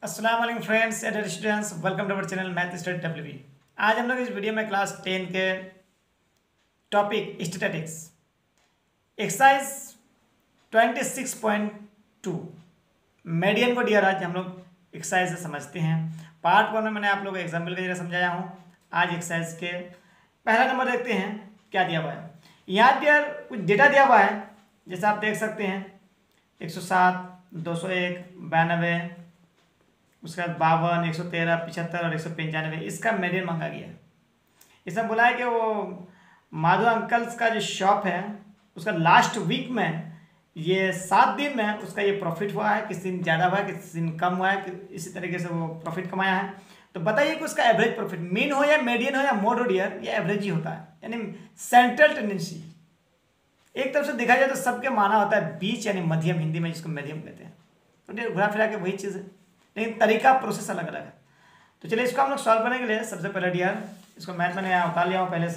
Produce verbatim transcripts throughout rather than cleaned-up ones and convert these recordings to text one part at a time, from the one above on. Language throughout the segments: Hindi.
अस्सलाम वालेकुम friends and students, welcome to our channel math study W. आज हम लोग इस वीडियो में क्लास टेन के topic statistics exercise twenty six point two median को डियर आज हम लोग एक्सरसाइज से समझते हैं। पार्ट वन में मैंने आप लोगों को एग्जाम्पल की जगह समझाया हूँ। आज एक्सरसाइज के पहला नंबर देखते हैं क्या दिया हुआ है। यहाँ डियर कुछ डेटा दिया हुआ है, जैसे आप देख सकते हैं एक सौ सात, दो सौ एक, बानवे, उसके बाद बावन, एक सौ तेरह, पिछहत्तर और एक सौ पंचानवे। इसका मीडियन मांगा गया है। इसमें बोला है कि वो माधव अंकल्स का जो शॉप है उसका लास्ट वीक में ये सात दिन में उसका ये प्रॉफिट हुआ है, किस दिन ज़्यादा हुआ है, किस दिन कम हुआ है, इसी तरीके से वो प्रॉफिट कमाया है। तो बताइए कि उसका एवरेज प्रॉफिट मीन हो या मीडियन हो या मोड हो डियर, ये एवरेज ही होता है, यानी सेंट्रल टेंडेंसी। एक तरफ से देखा जाए तो सबके माना होता है बीच यानी मध्यम, हिंदी में जिसको मीडियम कहते हैं। तो डियर घुरा फिरा के वही चीज़ है, लेकिन तरीका प्रोसेस अलग अलग है। तो चलिए इसको हम लोग सॉल्व करने के लिए सबसे पहले डियर इसको मैथ मैंने यहाँ उतार लिया हूँ पहले से।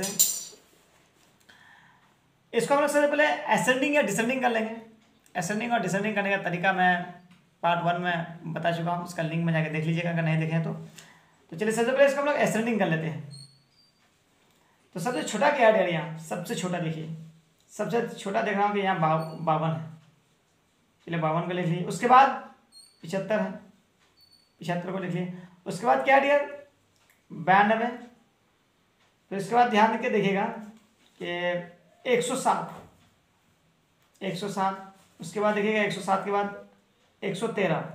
इसको हम लोग सबसे पहले असेंडिंग या डिसेंडिंग कर लेंगे। असेंडिंग और डिसेंडिंग करने का तरीका मैं पार्ट वन में बता चुका हूँ, उसका लिंक में जाके देख लीजिएगा अगर नहीं देखें तो। तो चलिए सबसे पहले इसको हम लोग असेंडिंग कर लेते हैं। तो सबसे छोटा क्या है डियर, यहाँ सबसे छोटा देखिए, सबसे छोटा देख रहा हूँ कि यहाँ बावन है। चलिए बावन को लिख लीजिए। उसके बाद पिछहत्तर है, पिछहत्तर को लिख लिए। उसके बाद क्या डियर बानवे। तो इसके बाद ध्यान देके देखिएगा कि एक सौ सात, एक सौ सात। उसके बाद देखिएगा एक सौ सात के बाद एक सौ तेरह,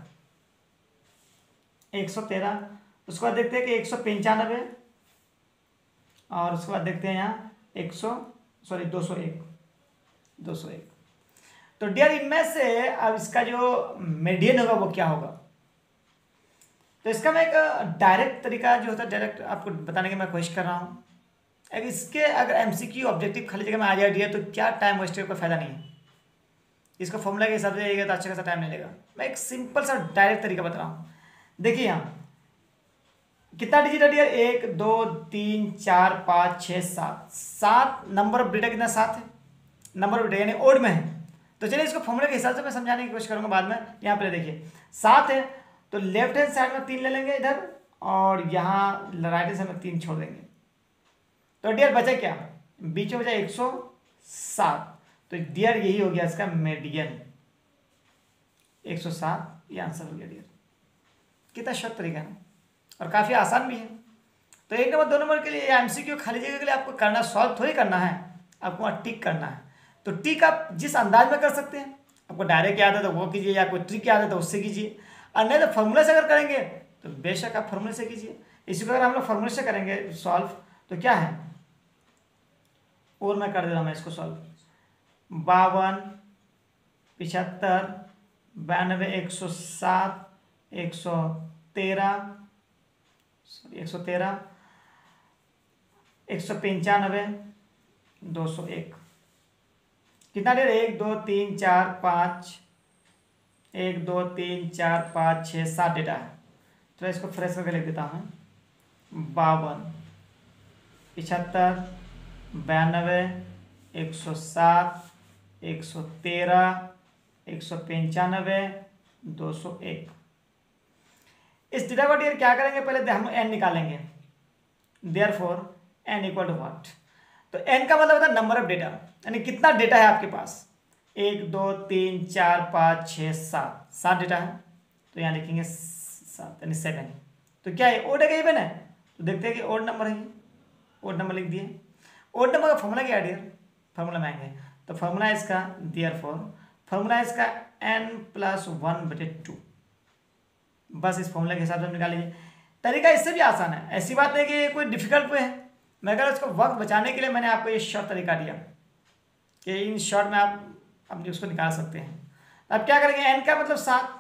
एक सौ तेरह। उसके बाद देखते हैं कि एक सौ पंचानवे, और उसके बाद देखते हैं यहाँ एक सौ सॉरी दो सौ एक, दो सौ एक। तो डियर इनमें से अब इसका जो मीडियन होगा वो क्या होगा। तो इसका मैं एक डायरेक्ट तरीका जो होता है डायरेक्ट आपको बताने की मैं कोशिश कर रहा हूँ। अगर इसके अगर एमसीक्यू ऑब्जेक्टिव खाली जगह में आ जाए डियर तो क्या टाइम वेस्ट का फायदा नहीं है। इसका फॉर्मूला के हिसाब से जाएगा तो अच्छा खासा टाइम नहीं लेगा। मैं एक सिंपल सा डायरेक्ट तरीका बता रहा हूँ। देखिए यहाँ कितना डिजिट है डियर, एक दो तीन चार पाँच छः सात। सात नंबर ऑफ डेटा कितना, सात है नंबर ऑफ डेटा यानी ओड में है। तो चलिए इसको फॉर्मूले के हिसाब से मैं समझाने की कोशिश करूँगा बाद में। यहाँ पे देखिए सात है तो लेफ्ट हैंड साइड में तीन ले लेंगे इधर, और यहाँ राइट हैंड साइड में तीन छोड़ देंगे। तो डियर बचा क्या, बीच में बचा एक सौ सात। तो डियर यही हो गया इसका मीडियन, एक सौ सात। ये आंसर हो गया डियर। कितना शॉर्ट तरीका है और काफ़ी आसान भी है। तो एक नंबर दो नंबर के लिए एमसीक्यू खाली जगह के लिए आपको करना सॉल्व थोड़ी करना है, आपको वहाँ टिक करना है। तो टिक आप जिस अंदाज में कर सकते हैं, आपको डायरेक्ट याद है तो वो कीजिए, या कोई ट्रिक याद है तो उससे कीजिए, और नहीं तो फॉर्मूला से अगर करेंगे तो बेशक आप फॉर्मूले से कीजिए। इसी प्रकार हम लोग फॉर्मूले से करेंगे सॉल्व। तो क्या है, और मैं कर दे रहा हूँ मैं इसको सॉल्व। बावन, पिछहत्तर, बानवे, एक सौ सात, एक सौ तेरह सॉरी एक सौ तेरह, एक सौ पंचानवे, दो सौ एक। कितना डेर, एक दो तीन चार पाँच, एक दो तीन चार पाँच छः सात डेटा है। तो इसको फ्रेश करके लिख देता हूँ। बावन, पिछहत्तर, बानवे, एक सौ सात, एक सौ तेरह, एक सौ पंचानवे, दो सौ एक। इस डेटा को डियर क्या करेंगे, पहले हम एन निकालेंगे। Therefore n equal to what. तो एन का मतलब होता है नंबर ऑफ डेटा, यानी कितना डेटा है आपके पास। एक दो तीन चार पाँच छः सात, सात डेटा है। तो यहाँ लिखेंगे सात यानी सेवन। तो क्या है, ओड है कि इवन है। तो देखते हैं कि ओड नंबर है, ओड नंबर लिख दिए। ओड नंबर का फॉर्मूला क्या है डियर, फॉर्मूला में आएंगे तो फॉर्मूला इसका देयर फोर, फॉर्मूला इसका एन प्लस वन बटे टू। बस इस फॉर्मूला के हिसाब से निकाल लीजिए। तरीका इससे भी आसान है, ऐसी बात नहीं कि कोई डिफिकल्ट वे है, मगर उसको वक्त बचाने के लिए मैंने आपको ये शॉर्ट तरीका दिया कि इन शॉर्ट में आप अपनी उसको निकाल सकते हैं। अब क्या करेंगे, एन का मतलब सात,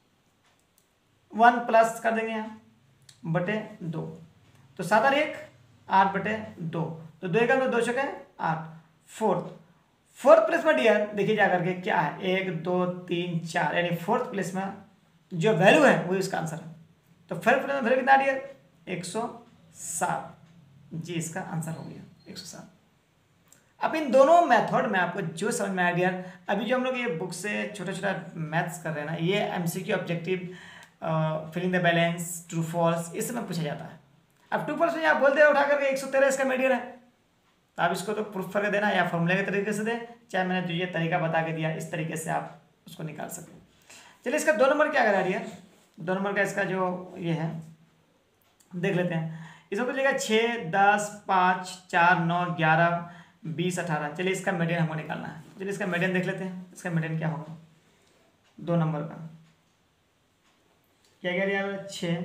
वन प्लस कर देंगे यहाँ बटे दो। तो सात और एक आठ बटे दो। तो दो एक दो चौके आठ। फोर्थ फोर्थ प्लेस में डियर देखिए जा करके क्या है, एक दो तीन चार, यानी फोर्थ प्लेस में जो वैल्यू है वही इसका आंसर है। तो फोर्थ प्लेस में वैल्यू कितना डियर, एक सौ सात। जी इसका आंसर हो गया एक सौ सात। अब इन दोनों मेथड में आपको जो समझ में आ गया, अभी जो हम लोग ये बुक से छोटा छोटा मैथ्स कर रहे हैं ना, ये MCQ objective filling the balance, true false, इस समय पूछा जाता है। अब ट्रू फॉल्स में आप बोलते हो उठा करके एक सौ तेरह इसका मीडियन है, तो आप इसको तो प्रूफ करके देना या फॉर्मूले के तरीके से दे, चाहे मैंने जो ये तरीका बता के दिया इस तरीके से आप उसको निकाल सकते हैं। चलिए इसका दो नंबर क्या करा दिया, दो नंबर का इसका जो ये है देख लेते हैं। इसमें पूछेगा छः, दस, पाँच, चार, नौ, ग्यारह, बीस, अठारह। चलिए इसका मीडियन हमको निकालना है। चलिए इसका मीडियन देख लेते हैं। इसका मीडियन क्या होगा दो नंबर का, क्या कह दिया, छः,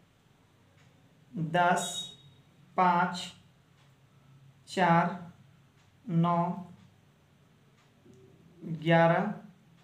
दस, पाँच, चार, नौ, ग्यारह,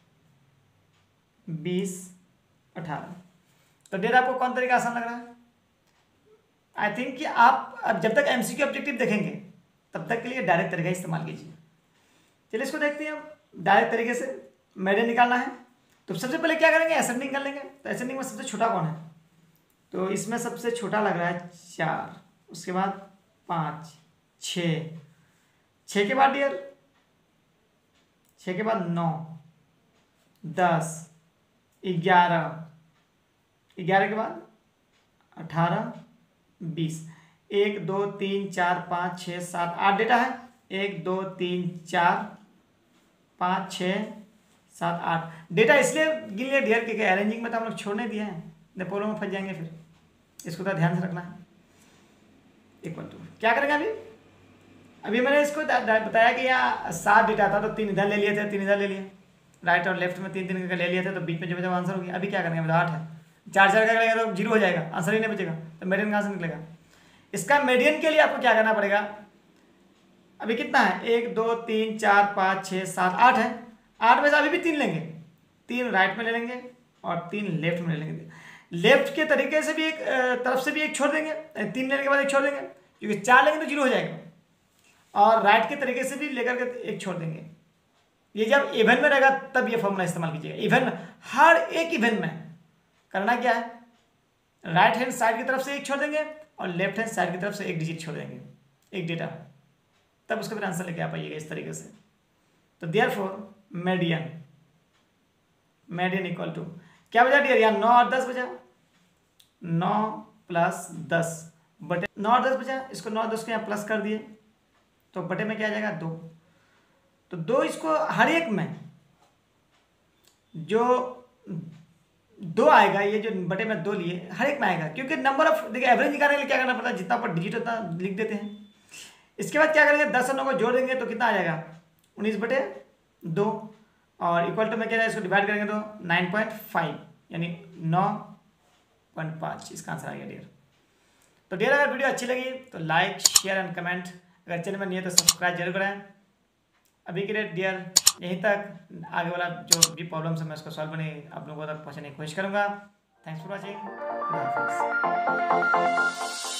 बीस, अठारह। तो डेट आपको कौन तरीका आसान लग रहा है? आई थिंक कि आप अब जब तक एमसीक्यू ऑब्जेक्टिव देखेंगे तब तक के लिए डायरेक्ट तरीका इस्तेमाल कीजिए। चलिए इसको देखते हैं हम डायरेक्ट तरीके से। मीडियन निकालना है तो सबसे पहले क्या करेंगे, असेंडिंग कर लेंगे। तो असेंडिंग में सबसे छोटा कौन है, तो इसमें सबसे छोटा लग रहा है चार, उसके बाद पाँच, छः, छः के बाद डियर, छः के बाद नौ, दस, ग्यारह, ग्यारह के बाद अठारह, बीस। एक, दो, तीन, चार, पाँच, छः, सात, आठ डेटा है। एक, दो, तीन, चार, पाँच, छः, सात, आठ डेटा इसलिए गिन लिया डियर के अरेंजिंग में तो हम लोग छोड़ने दिए हैं, नहीं प्रॉब्लम में फंस जाएंगे फिर, इसको तो ध्यान से रखना है। इक्वल टू क्या करेंगे अभी, अभी मैंने इसको बताया कि यहाँ सात डेटा था तो तीन इधर ले लिए थे, तीन इधर ले लिए, राइट और लेफ्ट में तीन तीन करके ले लिए थे, तो बीच में जो जब आंसर होगी। अभी क्या करेंगे, मतलब आठ है, चार चार का करेंगे तो जीरो हो जाएगा, आंसर ही नहीं बचेगा, तो मीडियन कहाँ से निकलेगा। इसका मीडियन के लिए आपको क्या करना पड़ेगा, अभी कितना है, एक, दो, तीन, चार, पाँच, छः, सात, आठ है। आठ में से अभी भी तीन लेंगे, तीन राइट में ले लेंगे और तीन लेफ्ट में ले लेंगे। लेफ्ट के तरीके से भी एक तरफ से भी एक छोड़ देंगे, तीन लेने के बाद एक छोड़ देंगे, क्योंकि चार लेंगे तो जीरो हो जाएगा। और राइट के तरीके से भी लेकर के एक छोड़ देंगे। ये जब इवन में रहेगा तब ये फॉर्मूला इस्तेमाल कीजिएगा। इवन में, हर एक इवन में करना क्या है, राइट हैंड साइड की तरफ से एक छोड़ देंगे और लेफ्ट हैंड साइड की तरफ से एक डिजिट छोड़ देंगे, एक डेटा, तब उसका फिर आंसर लेके आ पाइएगा इस तरीके से। तो therefore median, median equal to क्या बचा डियर, यहाँ नौ और दस बचा, नौ प्लस दस बटे नौ और दस बचा, इसको नौ दस को यहाँ प्लस कर दिए तो बटे में क्या आ जाएगा, दो। तो दो इसको हर एक में जो दो आएगा, ये जो बटे में दो लिए हर एक में आएगा, क्योंकि नंबर ऑफ, देखिए एवरेज निकालने के लिए क्या करना पड़ता है, जितना पर डिजिट होता है लिख देते हैं। इसके बाद क्या करेंगे, दस और नौ को जोड़ देंगे तो कितना आ जाएगा, उन्नीस बटे दो, और इक्वल टू में क्या है, इसको डिवाइड करेंगे तो नाइन पॉइंट फाइव यानी नौ पॉइंट पाँच, इसका आंसर आ गया डियर। तो डियर अगर वीडियो अच्छी लगी तो लाइक, शेयर एंड कमेंट, अगर चैनल में नहीं है तो सब्सक्राइब जरूर करें। अभी के लिए डियर यहीं तक, आगे वाला जो भी प्रॉब्लम्स है मैं उसको सॉल्व करने आप लोगों तक पहुँचाने की कोशिश करूँगा। Thanks for watching.